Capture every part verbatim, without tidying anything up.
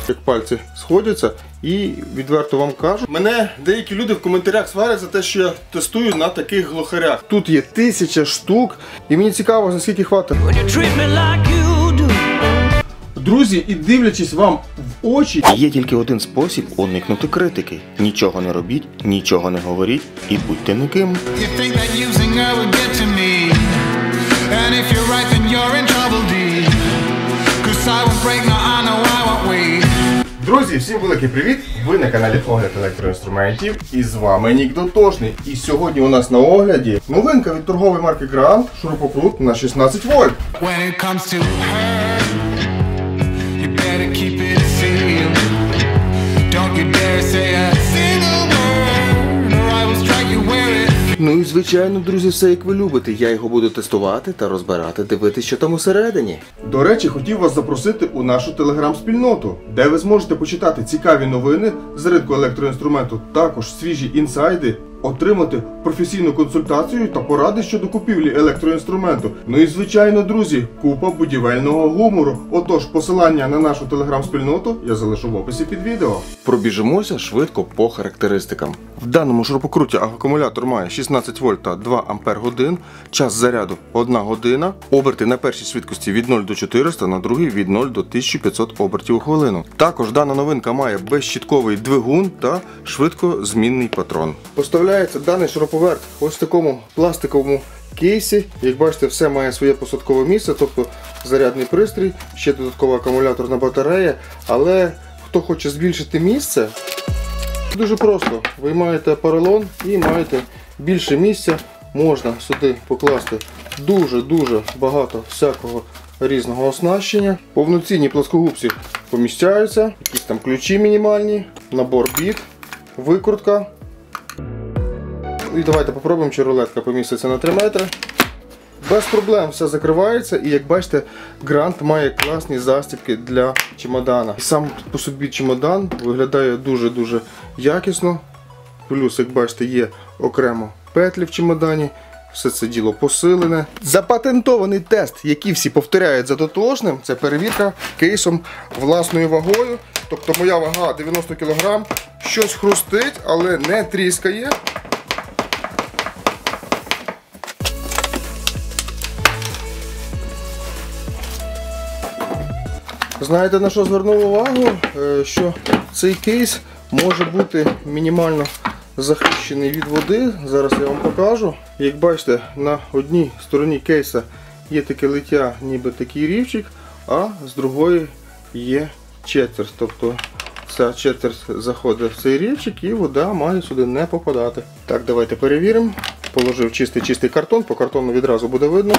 як пальці сходяться. І відверто вам кажу, мене деякі люди в коментарях сварять за те, що я тестую на таких глухарях. Тут є тисяча штук, і мені цікаво, наскільки хватить. Друзі, і дивлячись вам в очі, є тільки один спосіб уникнути критики. Нічого не робіть, нічого не говоріть і будьте никим. Друзі, всім великий привіт! Ви на каналі Огляд електроінструментів і з вами Нік Дотошний. І сьогодні у нас на огляді новинка від торгової марки Grant, шурупокрут на шістнадцять вольт. Ну і звичайно, друзі, все як ви любите. Я його буду тестувати та розбирати, дивитися, що там усередині. До речі, хотів вас запросити у нашу телеграм-спільноту, де ви зможете почитати цікаві новини з ринку електроінструменту, також свіжі інсайди, отримати професійну консультацію та поради щодо купівлі електроінструменту. Ну і звичайно, друзі, купа будівельного гумору. Отож, посилання на нашу телеграм-спільноту я залишу в описі під відео. Пробіжимося швидко по характеристикам. В даному шурупокруті акумулятор має шістнадцять вольт та два ампер годин, час заряду одна година, оберти на першій швидкості від нуль до чотирьохсот, на другій від нуль до тисячі п'ятсот обертів у хвилину. Також дана новинка має безщітковий двигун та швидкозмінний патрон. Поставляється даний шуруповерт ось в такому пластиковому кейсі. Як бачите, все має своє посадкове місце, тобто зарядний пристрій, ще додаткова акумуляторна батарея. Але хто хоче збільшити місце, дуже просто. Ви маєте поролон і маєте більше місця. Можна сюди покласти дуже-дуже багато всякого різного оснащення. Повноцінні плоскогубці поміщаються, якісь там ключі мінімальні, набор біт, викрутка. І давайте попробуємо, чи рулетка поміститься на три метри. Без проблем все закривається, і як бачите, Grant має класні застібки для чемодана. Сам по собі чемодан виглядає дуже-дуже якісно. Плюс, як бачите, є окремо петлі в чемодані. Все це діло посилене. Запатентований тест, який всі повторяють за дотошним, це перевірка кейсом власною вагою. Тобто моя вага дев'яносто кілограм, щось хрустить, але не тріскає. Знаєте, на що звернув увагу? Що цей кейс може бути мінімально захищений від води. Зараз я вам покажу. Як бачите, на одній стороні кейса є таке лиття, ніби такий рівчик, а з другої є четверть. Тобто ця четверть заходить в цей рівчик і вода має сюди не попадати. Так, давайте перевіримо. Положив чистий-чистий картон, по картону відразу буде видно.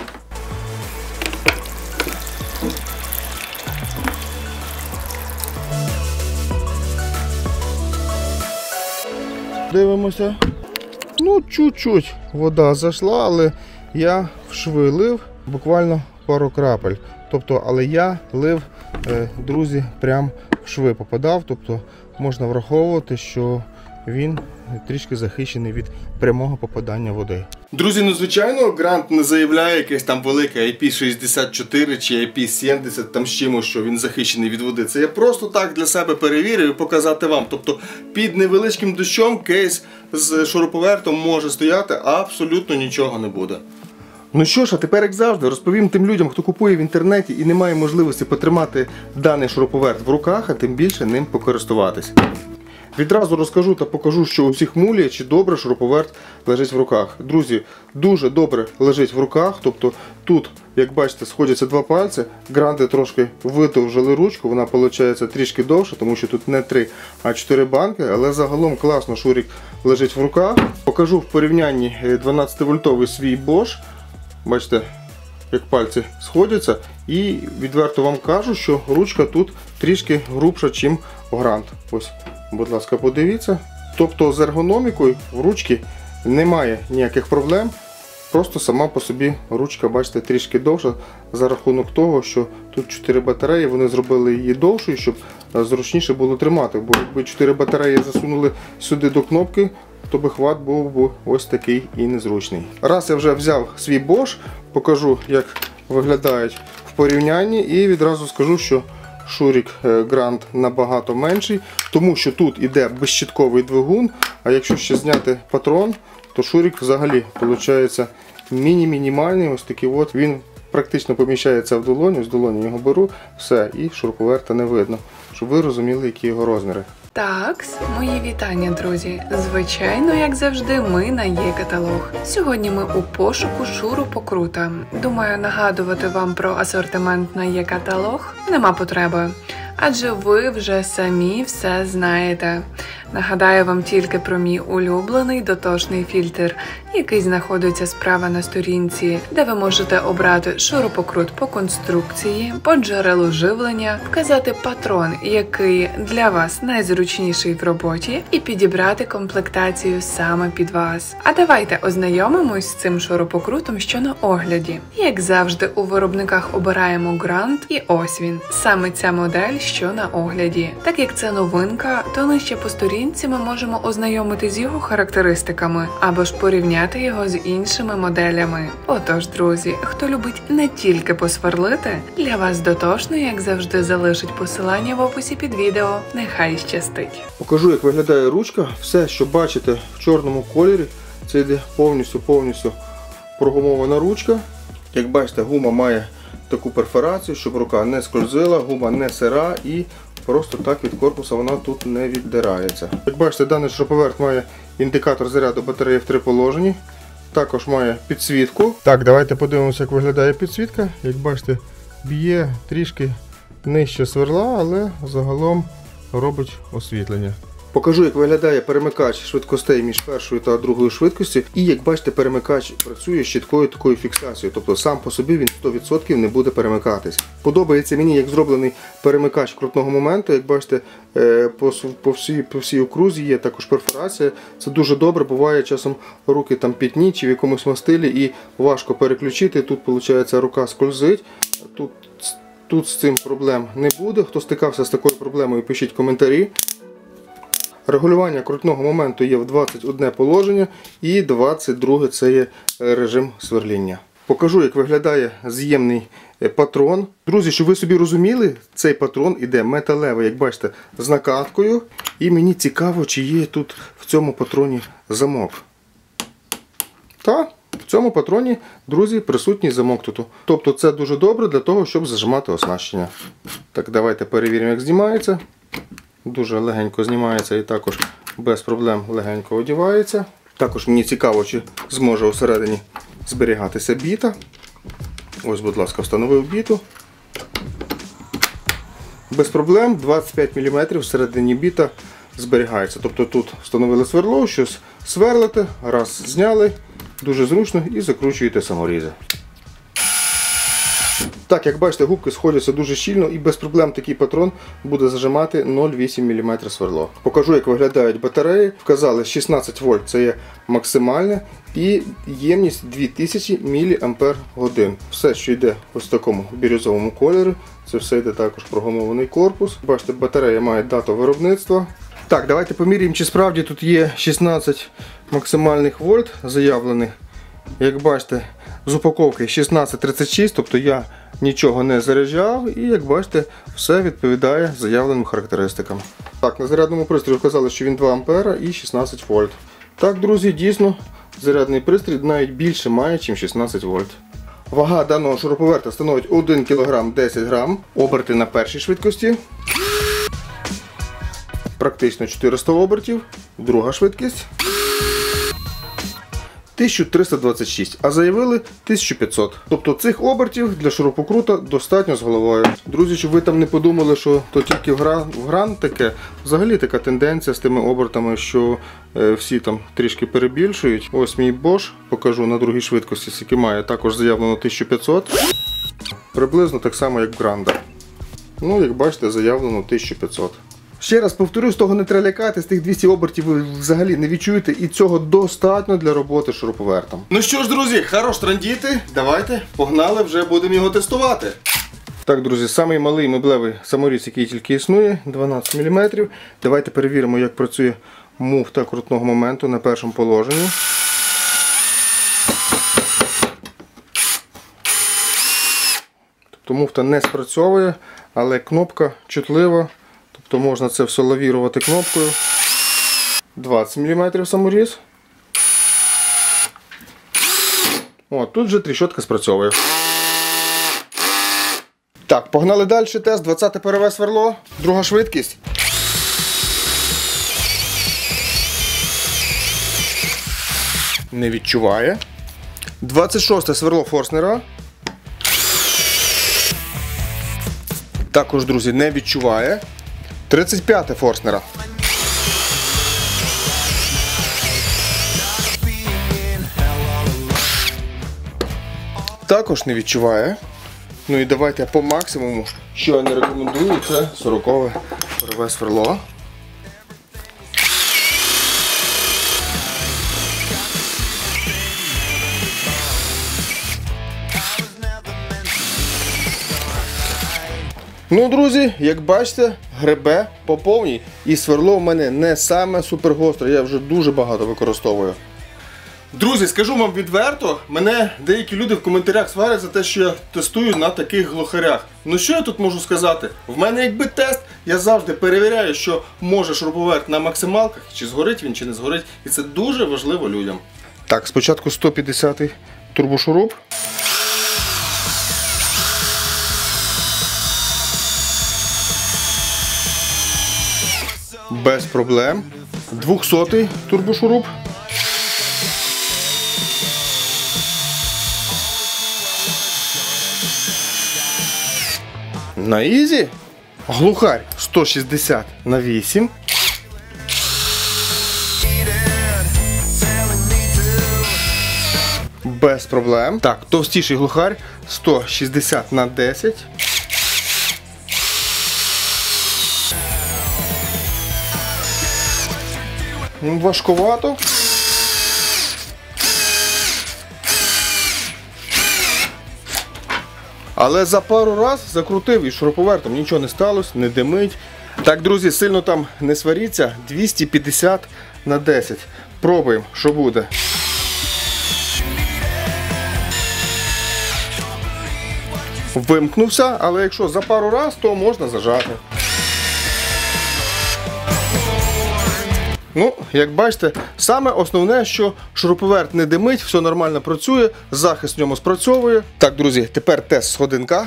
Дивимося. Ну, чуть-чуть вода зайшла, але я в шви лив буквально пару крапель. Тобто, але я лив, друзі, прям в шви попадав. Тобто, можна враховувати, що він трішки захищений від прямого попадання води. Друзі, ну звичайно, Grant не заявляє якесь там велике ай пі шістдесят чотири чи ай пі сімдесят, там з чимось, що він захищений від води. Це я просто так для себе перевірив і показати вам. Тобто під невеличким дощом кейс з шуруповертом може стояти, абсолютно нічого не буде. Ну що ж, а тепер, як завжди, розповім тим людям, хто купує в інтернеті і не має можливості потримати даний шуруповерт в руках, а тим більше ним покористуватись. Відразу розкажу та покажу, що у всіх мулі, чи добре шуруповерт лежить в руках. Друзі, дуже добре лежить в руках, тобто тут, як бачите, сходяться два пальці, Гранти трошки видовжили ручку, вона виходить трішки довше, тому що тут не три, а чотири банки, але загалом класно шурик лежить в руках. Покажу в порівнянні дванадцятивольтовий свій Bosch, бачите, як пальці сходяться, і відверто вам кажу, що ручка тут трішки грубша, ніж у Grant. Ось. Будь ласка, подивіться. Тобто з ергономікою в ручці немає ніяких проблем. Просто сама по собі ручка, бачите, трішки довша за рахунок того, що тут чотири батареї, вони зробили її довшою, щоб зручніше було тримати. Бо якби чотири батареї засунули сюди до кнопки, то би хват був би ось такий і незручний. Раз я вже взяв свій Bosch, покажу, як виглядають в порівнянні, і відразу скажу, що Шурік Grand набагато менший, тому що тут іде безщітковий двигун, а якщо ще зняти патрон, то Шурік взагалі виходить міні-мінімальний, ось такий от, він практично поміщається в долоню, з долоні його беру, все, і шуруповерта не видно, щоб ви розуміли, які його розміри. Так, мої вітання, друзі. Звичайно, як завжди, ми на Є-каталог. Сьогодні ми у пошуку шурупокрута. Думаю, нагадувати вам про асортимент на Є-каталог нема потреби, адже ви вже самі все знаєте. Нагадаю вам тільки про мій улюблений дотошний фільтр, який знаходиться справа на сторінці, де ви можете обрати шурупокрут по конструкції, по джерелу живлення, вказати патрон, який для вас найзручніший в роботі, і підібрати комплектацію саме під вас. А давайте ознайомимось з цим шурупокрутом, що на огляді. Як завжди, у виробниках обираємо Grand, і ось він, саме ця модель, що на огляді. Так як це новинка, то нижче по сторінці ми можемо ознайомити з його характеристиками або ж порівняти його з іншими моделями. Отож, друзі, хто любить не тільки посверлити, для вас дотошно, як завжди, залишить посилання в описі під відео. Нехай щастить. Покажу, як виглядає ручка. Все, що бачите в чорному кольорі, це йде повністю-повністю прогумована ручка. Як бачите, гума має таку перфорацію, щоб рука не скользила, гума не сира і просто так від корпуса вона тут не віддирається. Як бачите, даний шуруповерт має індикатор заряду батареї в три положенні. Також має підсвітку. Так, давайте подивимося, як виглядає підсвітка. Як бачите, б'є трішки нижче сверла, але загалом робить освітлення. Покажу, як виглядає перемикач швидкостей між першою та другою швидкістю. І як бачите, перемикач працює з чіткою такою фіксацією, тобто сам по собі він сто відсотків не буде перемикатись. Подобається мені, як зроблений перемикач крутного моменту. Як бачите, по, по, всій, по всій окрузі є також перфорація. Це дуже добре, буває часом руки там пітні чи в якомусь мастилі і важко переключити. Тут, виходить, рука скользить. Тут, тут з цим проблем не буде. Хто стикався з такою проблемою, пишіть коментарі. Регулювання крутного моменту є в двадцять одне положення і двадцять друге це є режим сверління. Покажу, як виглядає з'ємний патрон. Друзі, щоб ви собі розуміли, цей патрон іде металевий, як бачите, з накаткою. І мені цікаво, чи є тут в цьому патроні замок. Та, в цьому патроні, друзі, присутній замок тут. Тобто це дуже добре для того, щоб зажимати оснащення. Так, давайте перевіримо, як знімається. Дуже легенько знімається і також без проблем легенько одягається. Також мені цікаво, чи зможе усередині зберігатися біта. Ось, будь ласка, встановив біту. Без проблем двадцять п'ять міліметрів всередині біта зберігається. Тобто тут встановили сверло, щось сверлите, раз зняли, дуже зручно і закручуєте саморізи. Так, як бачите, губки сходяться дуже щільно і без проблем такий патрон буде зажимати нуль цілих вісім десятих міліметра сверло. Покажу, як виглядають батареї. Вказали шістнадцять вольт, це є максимальне, і ємність дві тисячі міліампер годин. Все, що йде ось в такому бірюзовому кольорі, це все йде також прогумований корпус. Бачите, батарея має дату виробництва. Так, давайте поміряємо, чи справді тут є шістнадцять максимальних вольт заявлених. Як бачите, з упаковки шістнадцять тридцять шість, тобто я нічого не заряджав, і як бачите, все відповідає заявленим характеристикам. Так, на зарядному пристрої вказали, що він два ампера і шістнадцять вольт. Так, друзі, дійсно, зарядний пристрій навіть більше має, ніж шістнадцять вольт. Вага даного шуруповерта становить один кілограм десять грам. Оберти на першій швидкості. Практично чотириста обертів. Друга швидкість. тисяча триста двадцять шість, а заявили тисячу п'ятсот. Тобто цих обертів для шурупокрута достатньо з головою. Друзі, щоб ви там не подумали, що то тільки в Grand таке, взагалі така тенденція з тими обертами, що е, всі там трішки перебільшують. Ось мій Bosch, покажу на другій швидкості, який має також заявлено тисячу п'ятсот. Приблизно так само, як в Grand. Ну, як бачите, заявлено тисячу п'ятсот. Ще раз повторюсь, того не треба лякатись, тих двісті обертів ви взагалі не відчуєте, і цього достатньо для роботи з шуруповертом. Ну що ж, друзі, хорош трандіти, давайте, погнали, вже будемо його тестувати. Так, друзі, самий малий меблевий саморіз, який тільки існує, дванадцять міліметрів. Давайте перевіримо, як працює муфта крутного моменту на першому положенні. Тобто муфта не спрацьовує, але кнопка чутлива, тобто можна це все лавірувати кнопкою. двадцять міліметрів саморіз. О, тут вже тріщотка спрацьовує. Так, погнали далі. Тест, двадцяте перове сверло, друга швидкість. Не відчуває. двадцять шосте сверло Форстнера. Також, друзі, не відчуває. тридцять п'яте Форстнера. Також не відчуває. Ну і давайте по максимуму, що я не рекомендую, це сорокове перове сверло. Ну, друзі, як бачите, гребе по повній. І сверло в мене не саме супергостре, я вже дуже багато використовую. Друзі, скажу вам відверто, мене деякі люди в коментарях сварять за те, що я тестую на таких глухарях. Ну що я тут можу сказати? В мене якби тест, я завжди перевіряю, що може шуруповерт на максималках, чи згорить він, чи не згорить. І це дуже важливо людям. Так, спочатку сто п'ятдесятий турбошуруп. Без проблем. двохсотий турбошуруп. На ізі. Глухарь сто шістдесят на вісім. Без проблем. Так, товстіший глухарь сто шістдесят на десять. Важковато. Але за пару раз закрутив і шуруповертом нічого не сталося, не димить. Так, друзі, сильно там не сваріться. двісті п'ятдесят на десять. Пробуємо, що буде. Вимкнувся, але якщо за пару раз, то можна зажати. Ну, як бачите, саме основне, що шуруповерт не димить, все нормально працює, захист в ньому спрацьовує. Так, друзі, тепер тест сходинка.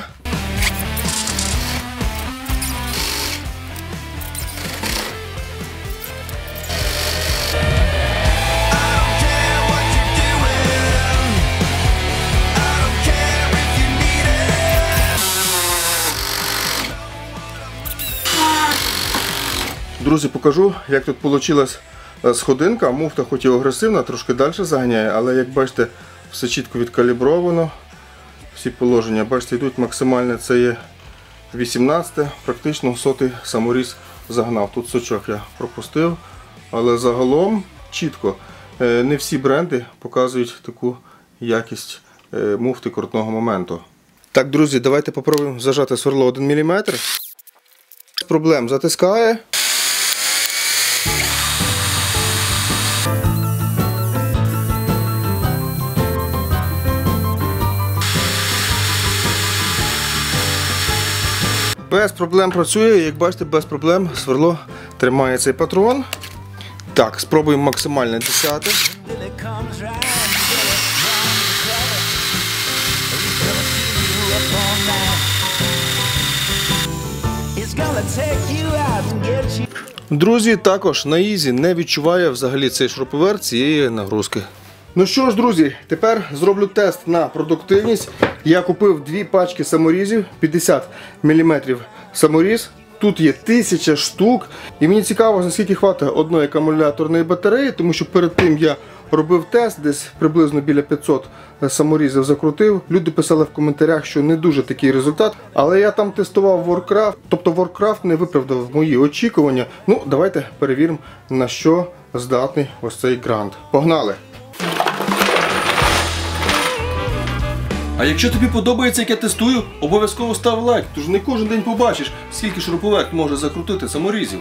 Друзі, покажу, як тут вийшла сходинка. Муфта хоч і агресивна, трошки далі заганяє, але як бачите, все чітко відкалібровано. Всі положення, бачите, йдуть максимальне, це є вісімнадцяте, практично сотий саморіз загнав. Тут сочок я пропустив, але загалом чітко. Не всі бренди показують таку якість муфти крутного моменту. Так, друзі, давайте попробуємо зажати сверло один міліметр. Без проблем затискає. Без проблем працює, як бачите, без проблем сверло тримає цей патрон. Так, спробуємо максимальне десяте. Друзі, також на ізі не відчуває взагалі цей шуруповерт цієї нагрузки. Ну що ж, друзі, тепер зроблю тест на продуктивність. Я купив дві пачки саморізів, п'ятдесят міліметрів саморіз. Тут є тисяча штук. І мені цікаво, наскільки хватить одної акумуляторної батареї, тому що перед тим я робив тест, десь приблизно біля п'ятсот саморізів закрутив. Люди писали в коментарях, що не дуже такий результат. Але я там тестував Warcraft, тобто Warcraft не виправдав мої очікування. Ну, давайте перевіримо, на що здатний ось цей грант. Погнали! А якщо тобі подобається, як я тестую, обов'язково став лайк, тож не кожен день побачиш, скільки шуруповерт може закрутити саморізів.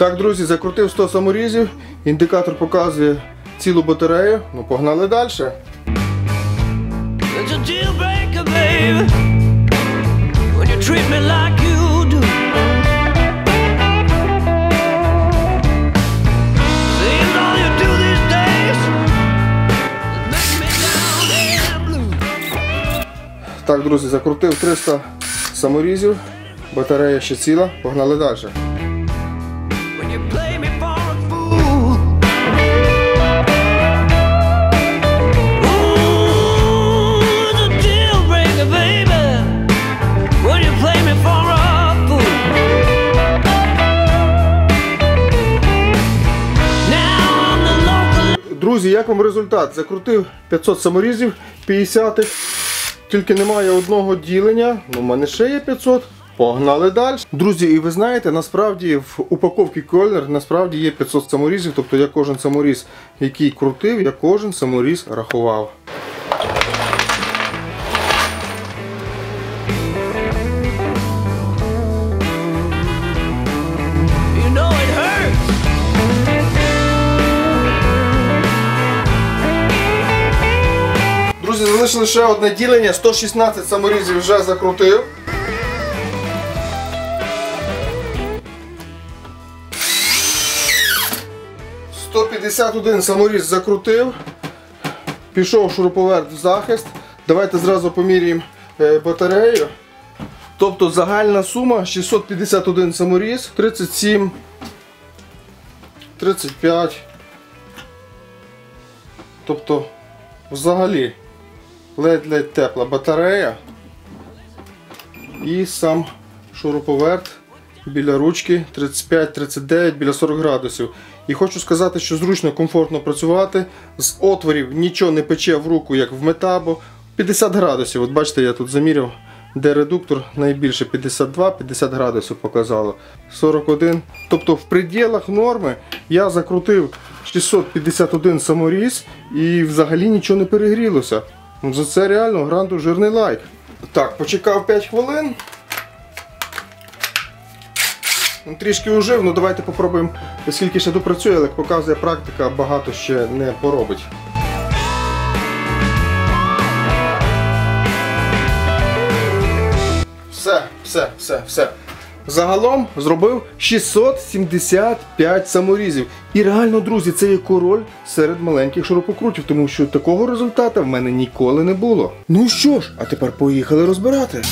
Так, друзі, закрутив сто саморізів, індикатор показує цілу батарею, ну погнали далі. Так, друзі, закрутив триста саморізів, батарея ще ціла, погнали далі. Друзі, як вам результат? Закрутив п'ятсот саморізів, п'ятдесят, тільки немає одного ділення, ну в мене ще є п'ятсот. Погнали далі. Друзі, і ви знаєте, насправді в упаковці Кольнер насправді є п'ятсот саморізів, тобто я кожен саморіз, який крутив, я кожен саморіз рахував. Друзі, залишилось ще одне ділення, сто шістнадцять саморізів вже закрутив. сто п'ятдесят один саморіз закрутив. Пішов шуруповерт в захист. Давайте зразу поміряємо батарею. Тобто загальна сума шістсот п'ятдесят один саморіз, тридцять сім, тридцять п'ять. Тобто взагалі ледь-ледь тепла батарея і сам шуруповерт біля ручки тридцять п'ять тридцять дев'ять, біля сорок градусів. І хочу сказати, що зручно, комфортно працювати, з отворів нічого не пече в руку, як в Метабо. п'ятдесят градусів, от бачите, я тут заміряв, де редуктор найбільше п'ятдесят два п'ятдесят градусів показало, сорок один. Тобто в пределах норми я закрутив шістсот п'ятдесят один саморіз і взагалі нічого не перегрілося. За це реально гранду жирний лайк. Так, почекав п'ять хвилин. Трішки ужив, ну давайте попробуємо, скільки ще допрацює, але як показує практика, багато ще не поробить. Все, все, все, все. Загалом зробив шістсот сімдесят п'ять саморізів. І реально, друзі, це є король серед маленьких шурупокрутів, тому що такого результату в мене ніколи не було. Ну що ж, а тепер поїхали розбирати.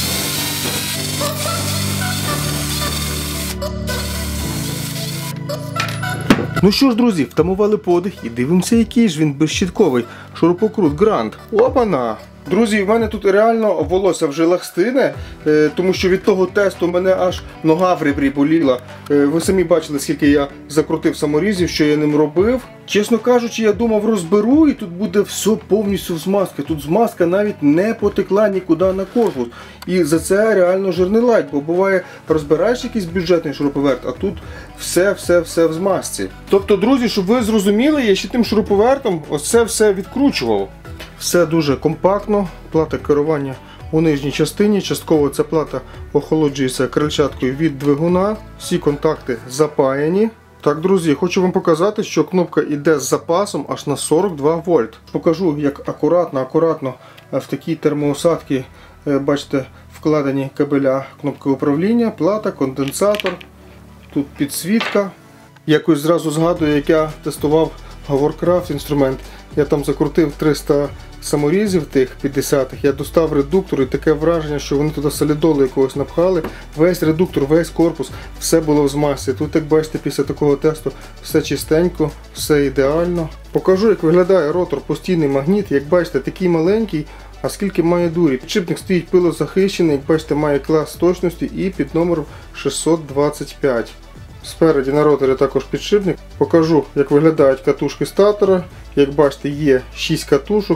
Ну що ж, друзі, втамували подих і дивимося, який ж він безщітковий шурупокрут Гранд. Опана! Друзі, в мене тут реально волосся в жилах стине, тому що від того тесту в мене аж нога в ребрі боліла. Ви самі бачили, скільки я закрутив саморізів, що я ним робив. Чесно кажучи, я думав, розберу і тут буде все повністю в змазці. Тут змазка навіть не потекла нікуди на корпус. І за це реально жирний лайк, бо буває, розбираєш якийсь бюджетний шуруповерт, а тут все-все-все в змазці. Тобто, друзі, щоб ви зрозуміли, я ще тим шуруповертом ось це все відкручував. Все дуже компактно, плата керування у нижній частині, частково ця плата охолоджується крильчаткою від двигуна, всі контакти запаяні. Так, друзі, хочу вам показати, що кнопка йде з запасом аж на сорок два вольт. Покажу, як акуратно-акуратно в такій термоусадці, бачите, вкладені кабеля кнопки управління, плата, конденсатор, тут підсвітка. Якось зразу згадую, як я тестував Warcraft інструмент. Я там закрутив триста саморізів тих п'ятдесятих, я достав редуктор і таке враження, що вони туди солідолу якогось напхали. Весь редуктор, весь корпус, все було в змазці. Тут, як бачите, після такого тесту все чистенько, все ідеально. Покажу, як виглядає ротор, постійний магніт. Як бачите, такий маленький, а скільки має дурі. Підшипник стоїть пилозахищений, як бачите, має клас точності і під номером шістсот двадцять п'ять. Спереді на роторі також підшипник. Покажу, як виглядають катушки статора. Як бачите, є шість катушок.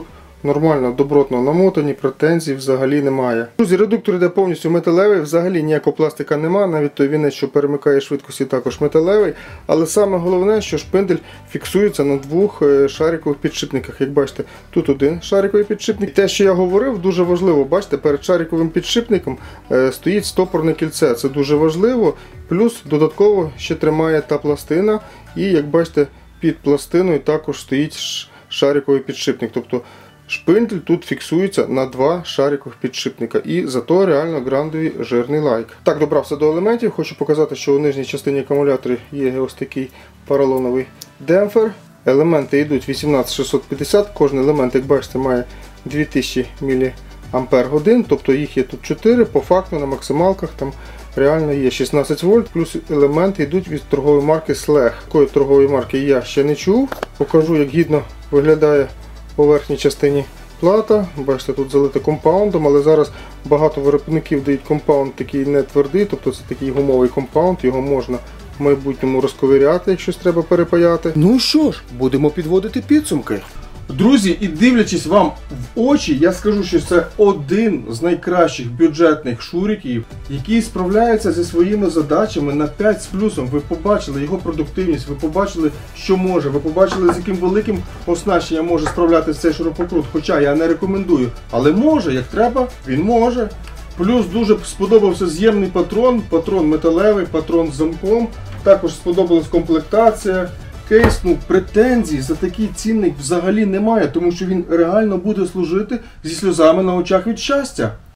нормально, добротно намотані, претензій взагалі немає. Друзі, редуктор йде повністю металевий, взагалі ніякого пластика немає, навіть той вінець, що перемикає швидкості, також металевий. Але саме головне, що шпиндель фіксується на двох шарикових підшипниках. Як бачите, тут один шариковий підшипник. І те, що я говорив, дуже важливо. Бачите, перед шариковим підшипником стоїть стопорне кільце. Це дуже важливо. Плюс додатково ще тримає та пластина. І як бачите, під пластиною також стоїть шариковий підшипник. Тобто шпиндель тут фіксується на два шарикових підшипника. І зато реально грандовий жирний лайк. Так, добрався до елементів. Хочу показати, що у нижній частині акумулятора є ось такий поролоновий демпфер. Елементи йдуть вісімнадцять шістсот п'ятдесят. Кожен елемент, як бачите, має дві тисячі міліампер-годин. Тобто їх є тут чотири. По факту на максималках там реально є шістнадцять вольт. Плюс елементи йдуть від торгової марки Селег. Такої торгової марки я ще не чув. Покажу, як гідно виглядає по верхній частині плата. Бачите, тут залита компаундом, але зараз багато виробників дають компаунд такий не твердий, тобто це такий гумовий компаунд, його можна в майбутньому розковиряти, якщо треба перепаяти. Ну що ж, будемо підводити підсумки. Друзі, і дивлячись вам в очі, я скажу, що це один з найкращих бюджетних шуриків, який справляється зі своїми задачами на п'ять з плюсом. Ви побачили його продуктивність, ви побачили, що може, ви побачили, з яким великим оснащенням може справлятися цей шуруповерт. Хоча я не рекомендую, але може, як треба, він може. Плюс дуже сподобався з'ємний патрон, патрон металевий, патрон з замком. Також сподобалась комплектація. Кейс, ну, претензій за такий цінник взагалі немає, тому що він реально буде служити зі сльозами на очах від щастя.